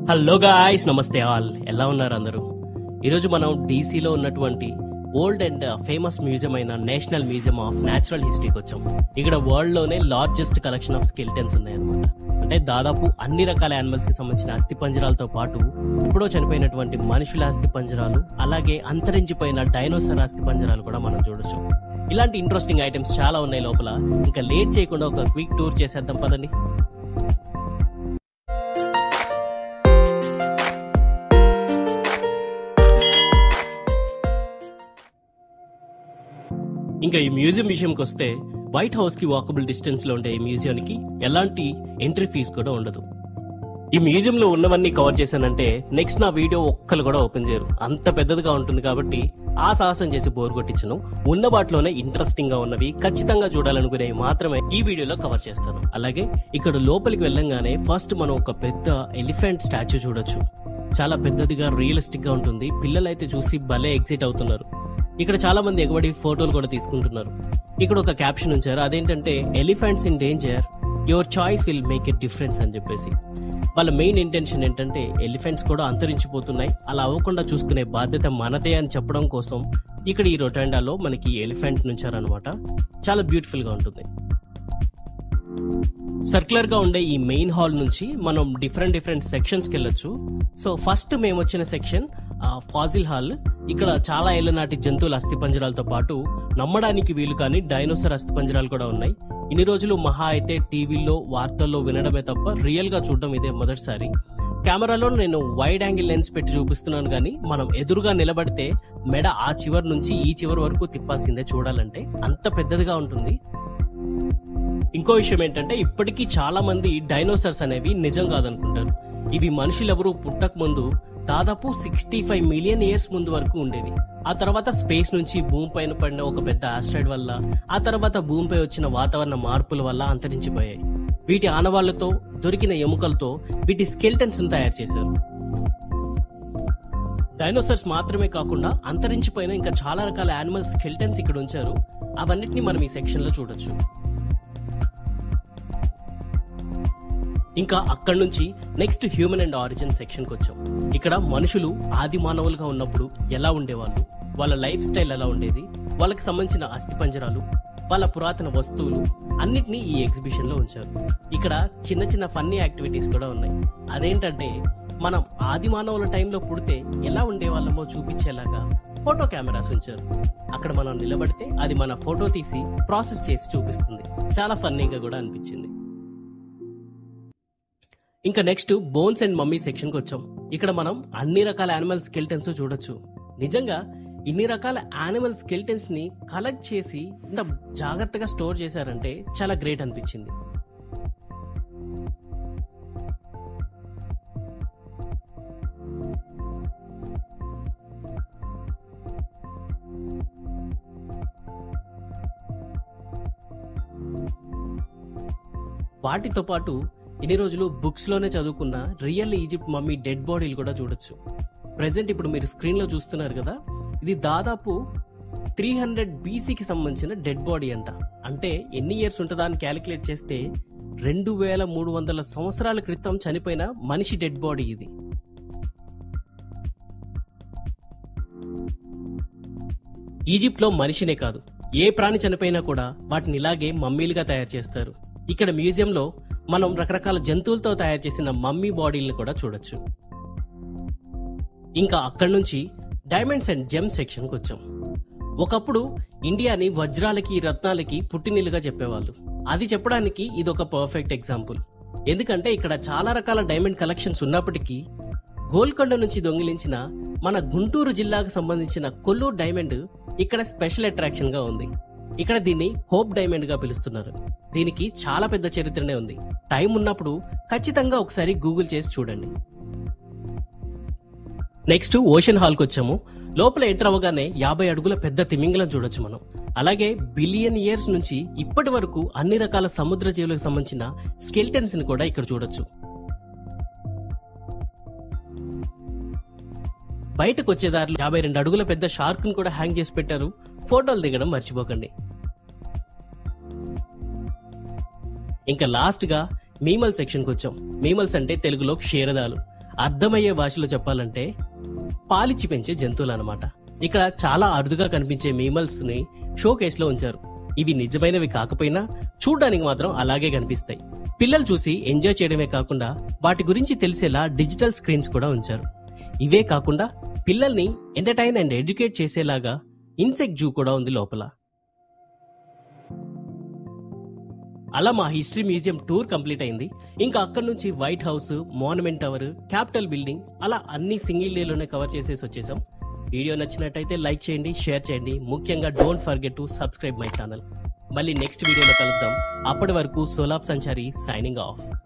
Hello guys, నమస్తే all. ఎలా ఉన్నారు అందరూ? ఈరోజు మనం డీసీలో ఉన్నటువంటి ఓల్డ్ అండ్ ఫేమస్ మ్యూజియం అయిన నేషనల్ మ్యూజియం ఆఫ్ న్యాచురల్ హిస్టరీకి వచ్చాం. ఇక్కడ వరల్డ్ లోనే లార్జెస్ట్ కలెక్షన్ ఆఫ్ స్కెలిటన్స్ ఉన్నాయన్నమాట. అంటే దాదాపు అన్ని రకాల యానిమల్స్ కి సంబంధించిన అస్థి పంజరాలతో పాటు ఎప్పుడో చనిపోయినటువంటి మనుషుల అస్థి పంజరాలు, అలాగే అంతరించిపోయిన డైనోసార్ అస్థి పంజరాలు కూడా మనం చూడొచ్చు. ఇలాంటి ఇంట్రెస్టింగ్ ఐటమ్స్ చాలా ఉన్నాయి లోపల. ఇంకా లేట్ చేయకుండా ఒక క్విక్ టూర్ చేసేద్దాం పదండి. ఇంకా ఈ మ్యూజియం విషయంకి వస్తే వైట్ హౌస్ కి వాకబుల్ డిస్టెన్స్ లో ఉండే ఈ మ్యూజియానికి ఎలాంటి ఎంట్రీ ఫీజు కూడా ఉండదు. ఈ మ్యూజియం లో ఉన్నవన్నీ కవర్ చేశానంటే నెక్స్ట్ నా వీడియో ఒక్కరు కూడా ఓపెన్ చేయరు, అంత పెద్దదిగా ఉంటుంది. కాబట్టి ఆ సాహసం చేసి బోర్ కొట్టించను. ఉన్న వాటిలోనే ఇంట్రెస్టింగ్ గా ఉన్నవి, ఖచ్చితంగా చూడాలనుకునేవి మాత్రమే ఈ వీడియోలో కవర్ చేస్తాను. అలాగే ఇక్కడ లోపలికి వెళ్ళంగానే ఫస్ట్ మనం ఒక పెద్ద ఎలిఫెంట్ స్టాచ్యూ చూడొచ్చు. చాలా పెద్దదిగా రియలిస్టిక్ గా ఉంటుంది. పిల్లలైతే చూసి భలే ఎగ్జైట్ అవుతున్నారు. ఇక్కడ చాలా మంది ఎగబడి ఫోటోలు కూడా తీసుకుంటున్నారు. ఇక్కడ ఒక క్యాప్షన్ ఉంచారు, అదేంటంటే elephants in danger, your choice will make a difference అని చెప్పేసి. వాళ్ళ మెయిన్ ఇంటెన్షన్ ఏంటంటే ఎలిఫెంట్స్ కూడా అంతరించిపోతున్నాయి, అలా అవ్వకుండా చూసుకునే బాధ్యత మనదే అని చెప్పడం కోసం ఇక్కడ ఈ రొటాండాలో మనకి ఎలిఫెంట్ నుంచారనమాట. చాలా బ్యూటిఫుల్ గా ఉంటుంది. సర్క్యులర్ గా ఉండే ఈ మెయిన్ హాల్ నుంచి మనం డిఫరెంట్ సెక్షన్స్ కి వెళ్ళొచ్చు. సో ఫస్ట్ మేము వచ్చిన సెక్షన్ ఫాజిల్ హాల్. ఇక్కడ చాలా ఏళ్ల నాటి జంతువుల అస్థిపంజరాలతో పాటు నమ్మడానికి వీలు కాని డైనోసార్ అస్థిపంజరాలు కూడా ఉన్నాయి. ఇన్ని రోజులు మహా అయితే టీవీల్లో వార్తల్లో వినడమే తప్ప రియల్ గా చూడడం ఇదే మొదటిసారి. కెమెరాలో నేను వైడ్ యాంగిల్ లెన్స్ పెట్టి చూపిస్తున్నాను, కానీ మనం ఎదురుగా నిలబడితే మెడ ఆ చివరి నుంచి ఈ చివరి వరకు తిప్పాల్సిందే చూడాలంటే, అంత పెద్దదిగా ఉంటుంది. ఇంకో విషయం ఏంటంటే ఇప్పటికీ చాలా మంది డైనోసార్స్ అనేవి నిజం కాదనుకుంటారు. ఇవి మనుషులెవరూ పుట్టక ముందు దాదాపు 65 మిలియన్ ఇయర్స్ ముందు వరకు ఉండేవి. ఆ తర్వాత స్పేస్ నుంచి భూమి పైన పడిన ఒక పెద్ద ఆస్ట్రాయిడ్ వల్ల, ఆ తర్వాత భూమిపై వచ్చిన వాతావరణ మార్పుల వల్ల అంతరించిపోయాయి. వీటి ఆనవాళ్లతో దొరికిన ఎముకలతో వీటి స్కెల్టన్స్ తయారు చేశారు. డైనోసార్స్ మాత్రమే కాకుండా అంతరించిపోయిన ఇంకా చాలా రకాల యానిమల్ స్కెల్టన్స్ ఇక్కడ ఉంచారు. అవన్నిటిని మనం ఈ సెక్షన్ లో చూడొచ్చు. ఇంకా అక్కడి నుంచి next human and origin section కి వచ్చాం. ఇక్కడ మనుషులు ఆది మానవులుగా ఉన్నప్పుడు ఎలా ఉండేవాళ్ళు, వాళ్ళ లైఫ్ స్టైల్ ఎలా ఉండేది, వాళ్ళకి సంబంధించిన అస్థిపంజరాలు, వాళ్ళ పురాతన వస్తువులు అన్నిటినీ ఈ ఎగ్జిబిషన్ లో ఉంచారు. ఇక్కడ చిన్న ఫన్నీ యాక్టివిటీస్ కూడా ఉన్నాయి. అదేంటంటే మనం ఆది మానవుల టైంలో పుడితే ఎలా ఉండేవాళ్ళమో చూపించేలాగా ఫోటో కెమెరాస్ ఉంచారు. అక్కడ మనం నిలబడితే అది మన ఫోటో తీసి ప్రాసెస్ చేసి చూపిస్తుంది. చాలా ఫన్నీగా కూడా అనిపించింది. ఇంకా next bones and mummy section కి వచ్చాం. ఇక్కడ మనం అన్ని రకాల యానిమల్ స్కెల్టన్స్ చూడొచ్చు. నిజంగా ఇన్ని రకాల యానిమల్ స్కెల్టన్స్ ని కలెక్ట్ చేసి ఇంత జాగ్రత్తగా స్టోర్ చేశారంటే చాలా గ్రేట్ అనిపించింది. వాటితో పాటు ఇన్ని రోజులు బుక్స్ లోనే చదువుకున్న రియల్ ఈజిప్ట్ మమ్మీ డెడ్ బాడీలు కూడా చూడొచ్చు. ప్రెసెంట్ ఇప్పుడు మీరు స్క్రీన్ లో చూస్తున్నారు కదా, ఇది దాదాపు 300 BCకి సంబంధించిన డెడ్ బాడీ అంట. అంటే ఎన్ని ఇయర్స్ ఉంటుందా అని క్యాలిక్యులేట్ చేస్తే 2300 సంవత్సరాల క్రితం చనిపోయిన మనిషి డెడ్ బాడీ ఇది. ఈజిప్ట్ లో మనిషినే కాదు, ఏ ప్రాణి చనిపోయినా కూడా వాటిని ఇలాగే మమ్మీలుగా తయారు చేస్తారు. ఇక్కడ మ్యూజియంలో మనం రకరకాల జంతువులతో తయారు చేసిన మమ్మీ బాడీలను కూడా చూడొచ్చు. ఇంకా అక్కడి నుంచి డైమండ్స్ అండ్ జెమ్స్ సెక్షన్ కి వచ్చాం. ఒకప్పుడు ఇండియాని వజ్రాలకి రత్నాలకి పుట్టినిల్లుగా చెప్పేవాళ్ళు. అది చెప్పడానికి ఇది ఒక పర్ఫెక్ట్ ఎగ్జాంపుల్. ఎందుకంటే ఇక్కడ చాలా రకాల డైమండ్ కలెక్షన్స్ ఉన్నప్పటికీ గోల్కొండ నుంచి దొంగిలించిన మన గుంటూరు జిల్లాకు సంబంధించిన కొల్లూరు డైమండ్ ఇక్కడ స్పెషల్ అట్రాక్షన్ గా ఉంది. ఇక్కడ దీన్ని హోప్ డైమండ్ గా పిలుస్తున్నారు. దీనికి చాలా పెద్ద చరిత్రనే ఉంది. టైం ఉన్నప్పుడు ఖచ్చితంగా ఒకసారి గూగుల్ చేసి చూడండి. నెక్స్ట్ ఓషన్ హాల్ కి వచ్చాము. లోపల ఎంటర్ అవ్వగానే 50 అడుగుల పెద్ద తిమింగలం చూడొచ్చు మనం. అలాగే బిలియన్ ఇయర్స్ నుంచి ఇప్పటి వరకు అన్ని రకాల సముద్ర జీవులకు సంబంధించిన స్కెల్టన్స్ ని కూడా ఇక్కడ చూడొచ్చు. బయటకు వచ్చేదారులు 52 అడుగుల పెద్ద షార్క్ ను కూడా హ్యాంగ్ చేసి పెట్టారు. ఫోటోలు దిగడం మర్చిపోకండి. ఇంకా లాస్ట్ గా మీమల్ సెక్షన్ కి వచ్చాం. మీమల్స్ అంటే తెలుగులో క్షీరదాలు. అర్థమయ్యే భాషలో చెప్పాలంటే పాలిచ్చి పెంచే జంతువులు అన్నమాట. ఇక్కడ చాలా అరుదుగా కనిపించే మీమల్స్ ని షో కేస్ లో ఉంచారు. ఇవి నిజమైనవి కాకపోయినా చూడ్డానికి మాత్రం అలాగే కనిపిస్తాయి. పిల్లలు చూసి ఎంజాయ్ చేయడమే కాకుండా వాటి గురించి తెలిసేలా డిజిటల్ స్క్రీన్స్ కూడా ఉంచారు. ఇవే కాకుండా పిల్లల్ని ఎంటర్టైన్ అండ్ ఎడ్యుకేట్ చేసేలాగా ఇన్సెక్ట్ జూ కూడా ఉంది లోపల. అలా మా హిస్టరీ మ్యూజియం టూర్ కంప్లీట్ అయింది. ఇంకా అక్కడి నుంచి White House, monument tower, Capitol building అలా అన్ని సింగిల్ డేలోనే కవర్ చేసేసి వచ్చేసాం. వీడియో నచ్చినట్టయితే లైక్ చేయండి, షేర్ చేయండి. ముఖ్యంగా don't forget to subscribe my channel. మళ్ళీ నెక్స్ట్ వీడియోలో కలుద్దాం. అప్పటి వరకు సోలాబ్ సంచారి సైనింగ్ ఆఫ్.